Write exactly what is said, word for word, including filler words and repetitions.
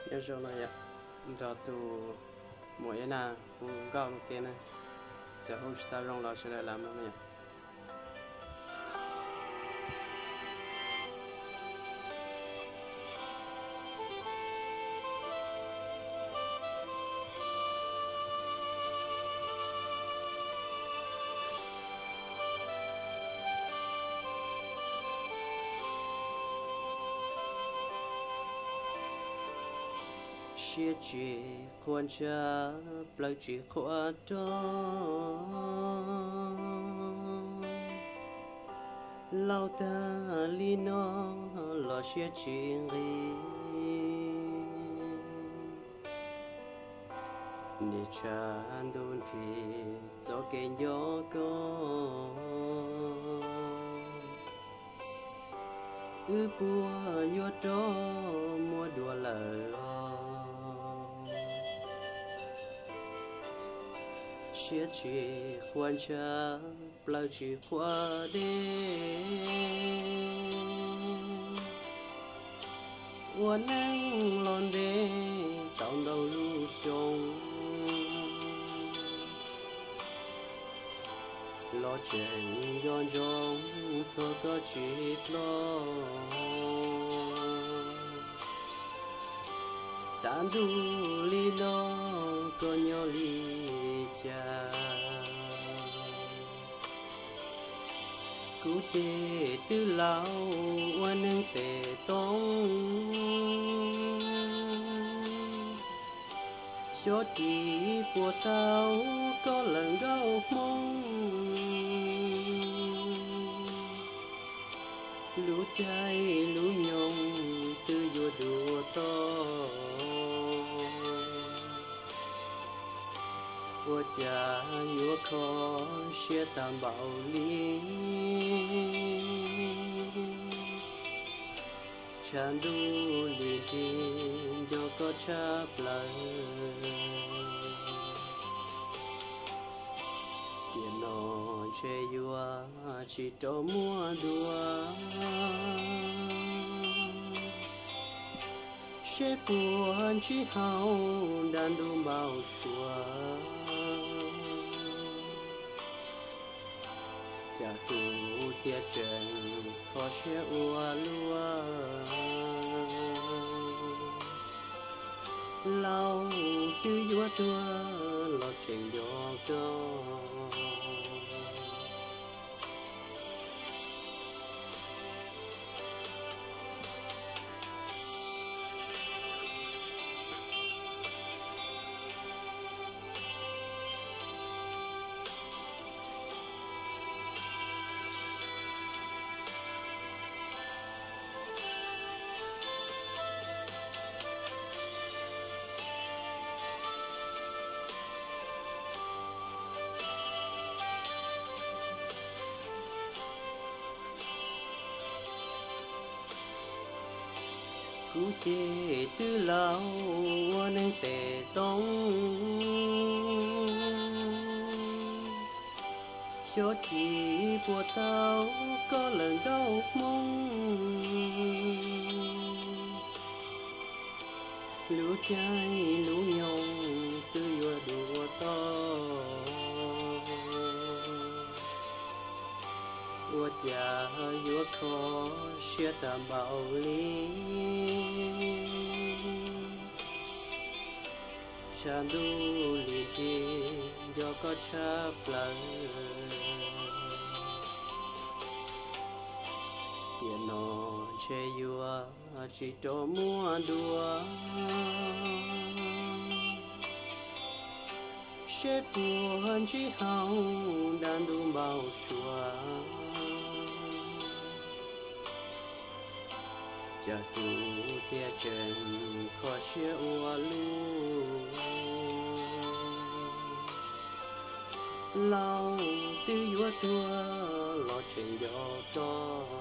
nhớ cho nó vậy đó tụ mỗi na cũng gạo nó kia này giờ hôm ta rong là sẽ lại làm nó vậy chia chỉ quan cha lời chỉ khoa đó lao ta li nó lo chia chỉ đi để cha đun thì cho cái gió có ư bùa yo đó mua đùa lời chia chỉ quan cha lời chỉ qua đi quan năng lon đi tạo đầu lưu sông lo chuyện yon yon cho có chỉ lo tan du li nó có nhau li cha cú tê tư lão oan nâng tê tông cho chỉ của tao có lần gạo mong lũ trai lũ nhông tư vô đùa to của cha vô khó sẽ tạm bảo lý chan du li tin do có cha lời tiền nó che vua chỉ cho mua đùa sẽ buồn chỉ hao đàn đu bao xua cha tu tiệt trần khó sẽ ua lúa lao tư vua tua lo chuyện gió cho cú chê tư lão nâng tề tông cho chỉ của tao có lần gạo mong lũ trai lũ nhông tư vô đùa to của cha vô khó sẽ tạm bảo lý chan du li tin do có cha lần tiền nó che vua chỉ cho mua đùa sẽ buồn chỉ hao đàn đu bao xua cha tu tiệt trần khó sẽ ua lu lao tư vua tua lo chuyện gió to